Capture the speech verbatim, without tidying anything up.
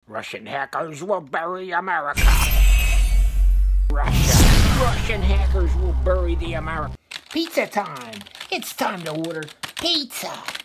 Russian hackers will bury America. Russia. Russian hackers will bury the America. Pizza time. It's time to order pizza.